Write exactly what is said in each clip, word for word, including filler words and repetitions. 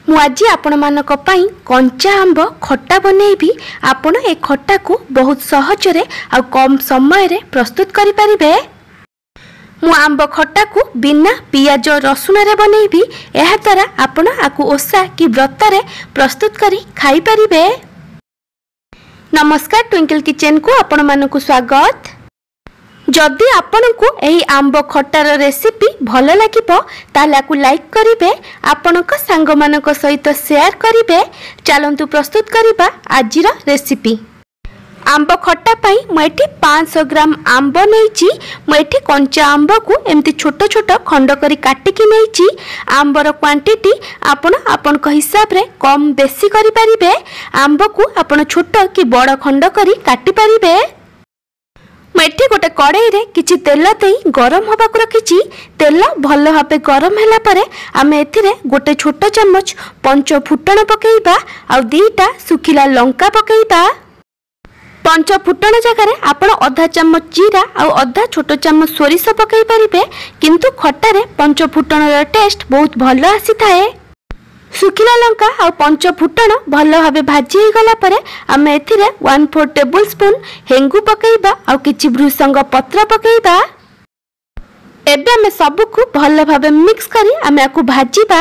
मु आज आपण मानक पई कंचा आंब खट्टा बनैबी। आपण ए खट्टा को बहुत सहज रे आ कम समय रे प्रस्तुत करि परिबे। मु आंब खट्टा को बिना पियाज रसुण रे बनैबी। एहा द्वारा आपण आकु ओसा कि व्रत रे प्रस्तुत करि खाई परिबे। नमस्कार, ट्विंकल किचन को आपण मानकु स्वागत। जदि आपनकु एही आंब खट्टार रेसिपी भल लागिबो ताले आकु लाइक करिवे, आपनक सांग मानक सहित शेयर करिवे। चलंतु प्रस्तुत करिबा आजिर रेसिपी। आंब खट्टा पाई मैं पाँच सौ ग्राम आंब नहींची। मैं कंचा आंब को एमती छोट छोट खंड करी काटिकी नहींची। आंबर क्वांटिटी आपण आपण हिसाब रे कम बेसी करि परिबे। आंब को आपण छोट कि बड़ खंड करी काटि परिबे। मैं गोटे कड़ाई रे किछि तेल दे गरम होबा को रखिछि। तेल भल भाबे गरम हैला परे आमे एथिरे गोटे छोट चम्मच पंच फुटण पकेइबा आ दीटा सुखिला लंका पकेइबा। पंच फुटण जगह आपण अधा चम्मच जीरा आ अधा छोट चम्मच सोरिष पकई परिबे, किंतु खट्टारे पंच फुटणर टेस्ट बहुत भल आसी थाए। सुखिला लंका आ पंच फुटण भल भाबे भाजी हो गला परे आमे एथिरे वन फोर टेबल स्पून हेंगु पकेइबा आ किछि भृसंग पत्र पकेइबा। एबे आमे सबकु भल भाबे मिक्स करी आमे आकु भाजीबा।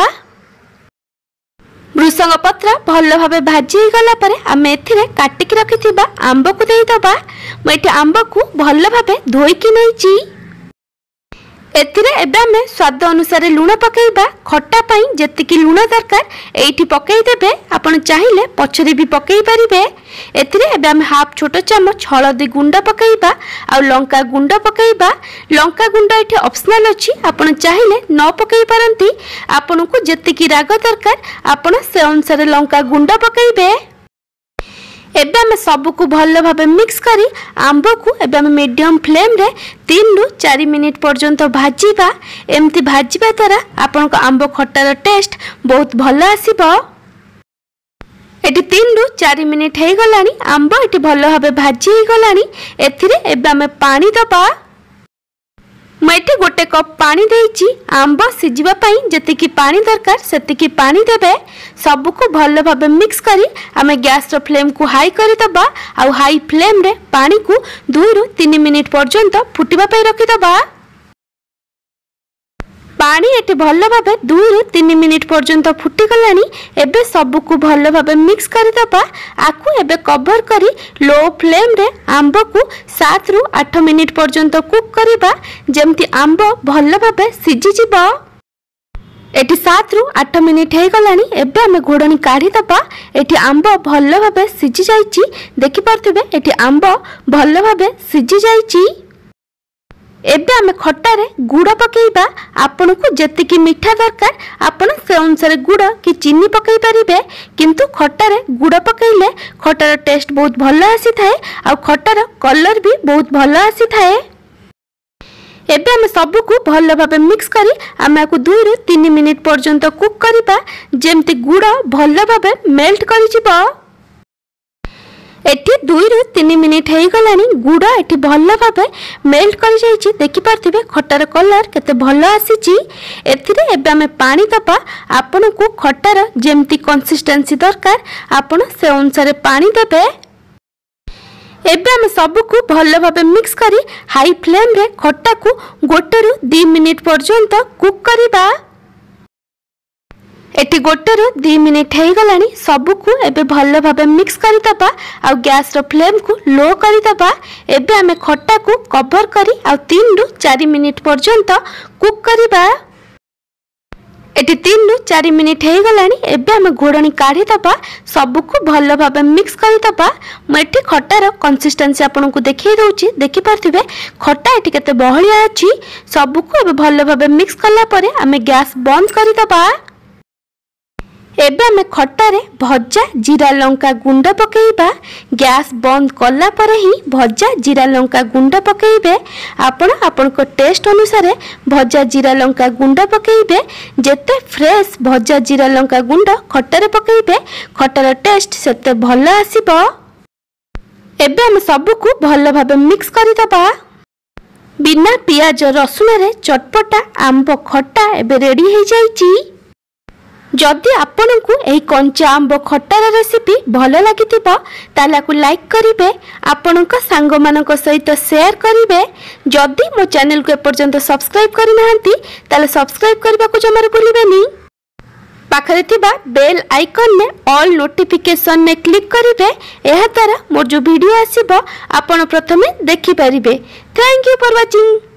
भृसंग पत्र भल भाबे भाजी हो गला परे आमे एथिरे काटिकी रखिथिबा आंब को देई दबा। मैं आंब को भल भाबे धोईकी नैची। एथिरे एबे आमे स्वाद अनुसार लूण पकेइबा। खट्टा पाई जेतिकी लूण दरकार एठी पकेई देबे। आपण चाहिले पछरे भी पकेई परिबे। एथिरे एबे आमे हाफ छोट चम्मच हळदी गुंड पकेइबा आ लंका गुंड पकेइबा। लंका गुंड एठी ऑप्शनल अछि, आपण चाहिले न पकेई पारंती। आपनको जेतिकी राग दरकार आपण से अनुसार लंका गुंड पकेइबे। एबे आमे सबको भल भाबे मिक्स करी आंब को एबे आमे मीडियम फ्लेम रे तीन रु चार मिनिट पर्यंत भाजीबा। एमती भाजीबा द्वारा आपन को आंब खट्टार टेस्ट बहुत भल आसीबो। एटी तीन रु चार मिनिट हे गलानी। आंब एटी भल भाबे भाजी हे गलानी। एथिरे एबे आमे पानी दबा। मैं गोटे कप पानी देइची। आंब सिझिबा पई जेतिकी पानी दरकार सेतिकी पानी देबे। सबको भल भाबे मिक्स करी आमे गैस रो फ्लेम को हाई करी दबा आ हाई फ्लेम रे पानी को दो रु तीन मिनिट पर्यंत फुटिबा पई रखि दबा। पानी एटी भल भाबे दो रु तीन मिनिट पर्यंत फुटी गलानी। एबे सबको भल भाबे मिक्स करी दबा। आकु एबे कवर करी लो फ्लेम रे आंब को सात रु आठ मिनिट पर्यंत कुक करिबा, जेमती आंब भल भाबे सिझि जिवो। एटी सात रु आठ मिनिट हे गलानी। एबे आमे घोड़नी काढ़ी दबा। एटी आंब भल भाबे सिझि जाईची। देखि पारथिबे एटी आंब भल भाबे सिझि जाईची। एबे आमे खट्टारे गुड़ पकेइबा। आपनको जेतिकी मीठा दरकार आपण से अनुसार गुड़ कि चीनी पकई परिबे, किंतु खट्टारे गुड़ पकेइले खट्टार टेस्ट बहुत भल आसी थाए आ खट्टार कलर भी बहुत भल आसी थाए। एबे आमे सबको भल भाबे मिक्स करी आमे आकु दो रु तीन मिनिट पर्यंत कुक करिबा, जेमती गुड़ भल भाबे मेल्ट करि जिवो। एटी दुई रु तीन मिनिट हे गलानी। गुड़ एटी भल भाबे मेल्ट करि जाईची। देखि पारथिबे खट्टार कलर केते भल आसीची। एथिरे एबे आमे पानी दबा। आपनको खट्टार जेमती कंसिस्टेंसी दरकार आपण से अनुसार पानी देबे। एबे आमे सबको भल भाबे मिक्स करी हाई फ्लेम रे खट्टा को गोटे रु दो मिनिट पर्यंत कुक करिबा। एटी गोटे रु दो मिनिट हे गलानी। सबको एबे भल भाबे मिक्स करि दबा आ गैस रो फ्लेम को लो करि दबा। एबे आमे खट्टा को कवर करी आ तीन रु चार मिनिट पर्यंत कुक करिबा। एटी तीन रु चार मिनिट हे गलानी। एबे आमे घोड़नी काढ़ी दबा। सबको भल भाबे मिक्स करि दबा। मैं खट्टार कंसिस्टेंसी आपनको देखै दउची। देखि पारथिबे खट्टा एटी केते बहलिया अछि। सबको एबे भल भाबे मिक्स कला परे आमे गैस बंद करि दबा। एबे आमे खट्टारे भजा जीरा लंका गुंड पकेइबा। गैस बंद कला परे ही भजा जीरा लंका गुंड पकेइबे। आपण आपण को टेस्ट अनुसार भजा जीरा लंका गुंड पकेइबे। जेते फ्रेश भजा जीरा लंका गुंड खट्टारे पकेइबे खट्टार टेस्ट सेते भल आसीबो। एबे आमे सबको भल भाबे मिक्स करि दबा। बिना पियाज रसुण रे चटपटा आंब खट्टा एबे रेडी हे जाईची। जदि आपंक यही कंचा आंब खटार रेसिपी भल लगी तालाकु लाइक करेंगे, आपण सांग मानक सहित शेयर करेंगे। जदि मो चैनल को एपर्यंत सब्सक्राइब करना सब्सक्राइब करने को जमार भूलें। पाखरे थिबा बेल आइकन ने ऑल नोटिफिकेशन ने क्लिक करेंगे। यह द्वारा मोर जो वीडियो आसीबो आपण प्रथमे देखि परिबे। Thank you for watching.